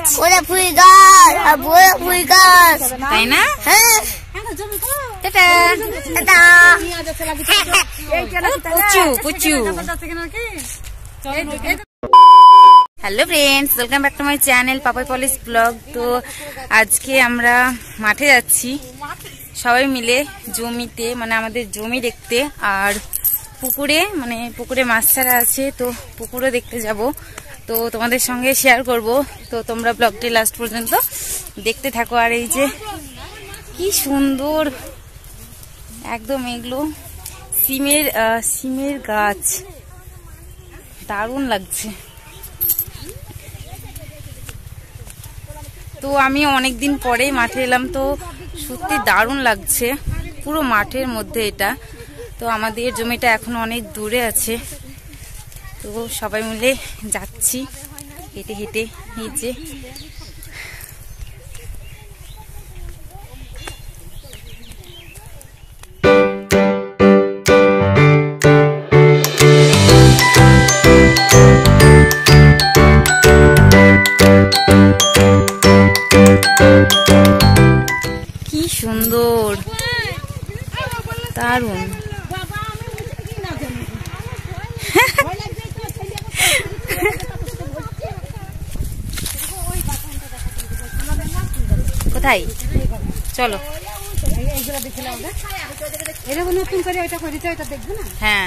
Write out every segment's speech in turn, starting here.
গাছ, ফুল গাছ, ফুল গাছ, তাই না? হ্যাঁ। Hello friends, welcome back to my channel PapaiPoli's blog. তো আজকে আমরা মাঠে যাচ্ছি সবাই মিলে, জমিতে, মানে আমাদের জমি দেখতে, আর পুকুরে, মানে পুকুরে মাছ ছাড়া আছে, তো পুকুরে দেখতে যাব। তো তোমাদের সঙ্গে শেয়ার করব, তো তোমরা ব্লগটি লাস্ট পর্যন্ত দেখতে থাকো। আর এই যে কি সুন্দর একদম, এগুলো সিমের গাছ, দারুণ লাগছে। তো আমি অনেকদিন পরেই মাঠে এলাম, তো সত্যি দারুণ লাগছে, পুরো মাঠের মধ্যে এটা। তো আমাদের জমিটা এখন অনেক দূরে আছে, তো সবাই মিলে যাচ্ছি হেঁটে হেঁটে। এই যে কি সুন্দর, দারুণ। কোথায়? চলো। হ্যাঁ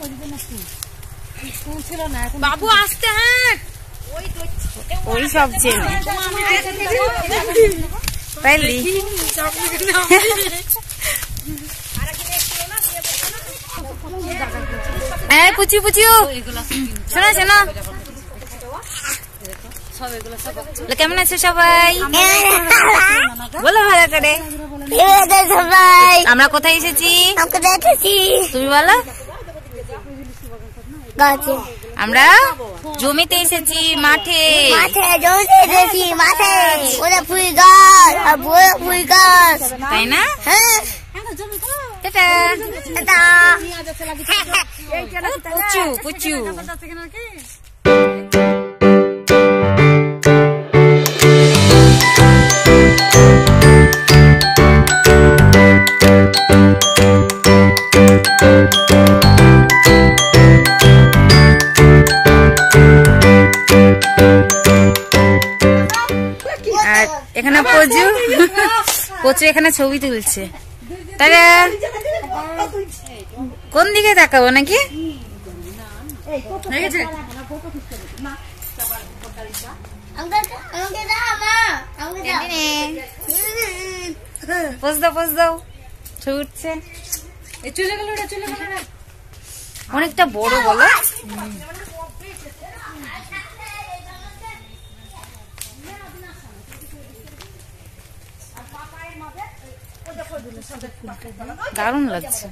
বাবু আসতে, হ্যাঁ ওই সব চেনে পাইলি। হ্যাঁ পুচু পুচু, শোনো শোনো, কেমন আছো সবাই? বলো ভালো করে। আমরা কোথায় এসেছি? তুমি বলো। আমরা জমিতে এসেছি, মাঠে। ফুল গাছ, ফুল গাছ, তাই না? পুচু পুচু। এখানে পচু এখানে ছবি তুলছে। তারা কোন দিকে তাকাবো নাকি? পোজ দাও পোজ দাও, ছবি উঠছে। অনেকটা বড় বলো। দারুণ লাগছে।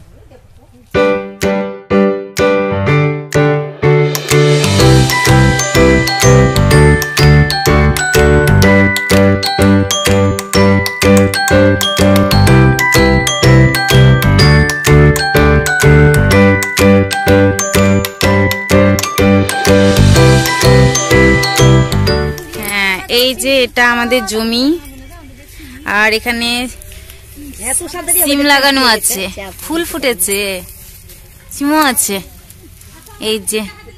হ্যাঁ, এই যে এটা আমাদের জমি, আর এখানে সিম লাগানো আছে, ফুল ফুটেছে, সিমও আছে। এই যে,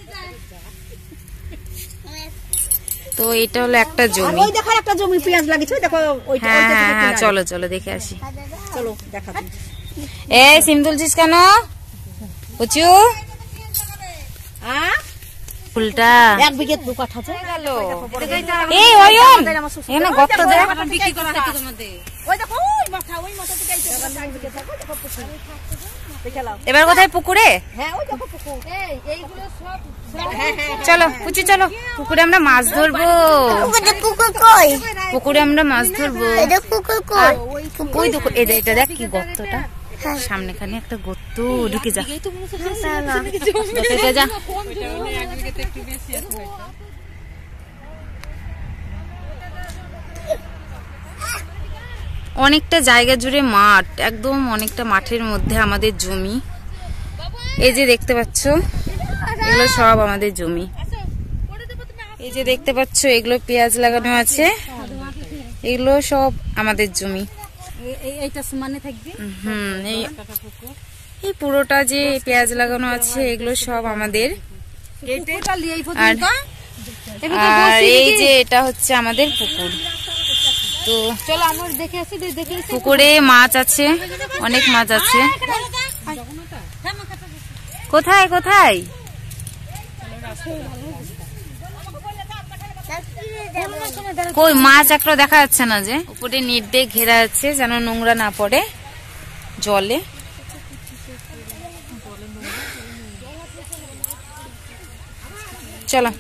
তো এটা হলো একটা জমি। হ্যাঁ চলো চলো দেখে আসি। এ সিম তুলছিস কেন পুচু? ফুলটা এক বিঘে 2 কাঠা গেল। এই অয়ন, এখানে গর্ত দেখ। এবার কোথায়? পুকুরে। চলো পুচু চলো, পুকুরে আমরা মাছ ধরবো। পুকুরে আমরা মাছ ধরবো। ওই দেখো, এটা দেখ কি গর্তটা, সামনেখানে একটা গর্ত, ঢুকে যা। অনেকটা জায়গা জুড়ে মাঠ, একদম অনেকটা মাঠের মধ্যে আমাদের জমি। এই যে দেখতে পাচ্ছ, এগুলো সব আমাদের জমি। এই যে দেখতে পাচ্ছ এগুলো পেঁয়াজ লাগানো আছে, এগুলো সব আমাদের জমি। এই পুরোটা যে পেঁয়াজ লাগানো আছে এগুলো সব আমাদের। আর এই যে এটা হচ্ছে আমাদের পুকুর। তো চলো আমরা দেখে আসি। পুকুরে মাছ আছে, অনেক মাছ আছে। কোথায় কোথায়? কই মাছ একটা দেখা যাচ্ছে না। যে উপরে নেট দিয়ে ঘেরা আছে যেন নোংরা না পড়ে জলে। চলো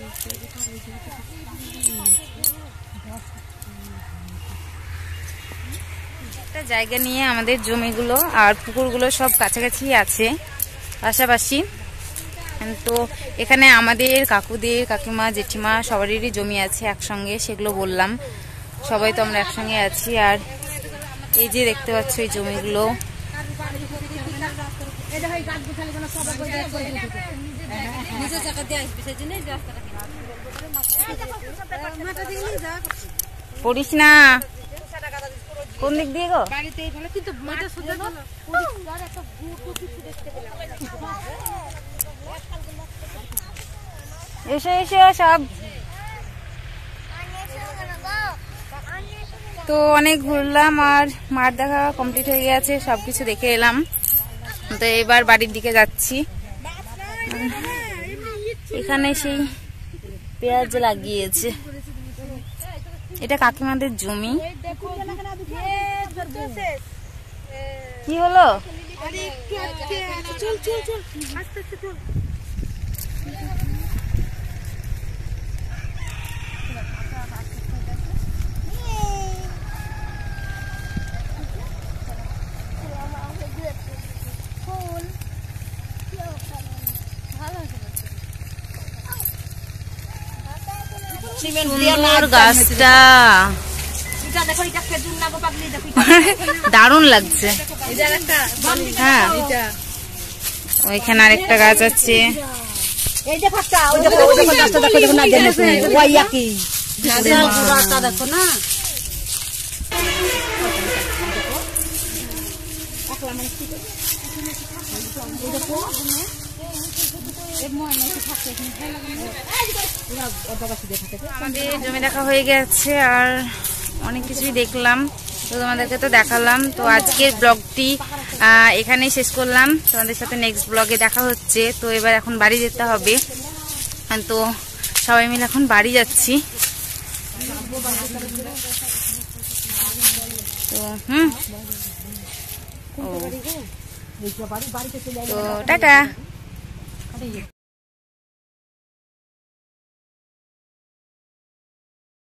একটা জায়গা নিয়ে আমাদের জমিগুলো আর পুকুরগুলো সব কাছাকাছি আছে, পাশাপাশি। তো এখানে আমাদের কাকুদের, কাকিমা, জেঠিমা সবারই জমি আছে একসঙ্গে, সেগুলো বললাম। সবাই তো আমরা একসঙ্গে আছি। আর এই যে দেখতে পাচ্ছ এই জমিগুলো, পড়িস না। কোন দিক দিয়ে গো? এসে এসে সব। তো অনেক ঘুরলাম আর মাঠ দেখা কমপ্লিট হয়ে গেছে, সবকিছু দেখে এলাম। তো এবার বাড়ির দিকে যাচ্ছি। এখানে সেই পেঁয়াজ লাগিয়েছে, এটা কাকিমাদের জমি। কি হলো? গাছটা দারুণ লাগছে। হ্যাঁ, ওইখানে আরেকটা গাছ আছে। আমাদের জমি দেখা হয়ে গেছে আর অনেক কিছুই দেখলাম, তো তোমাদেরকে তো দেখালাম। তো আজকের ব্লগটি এখানেই শেষ করলাম, তোমাদের সাথে নেক্সট ব্লগে দেখা হচ্ছে। তো এবার এখন বাড়ি যেতে হবে, তো সবাই মিলে এখন বাড়ি যাচ্ছি। তো টাটা।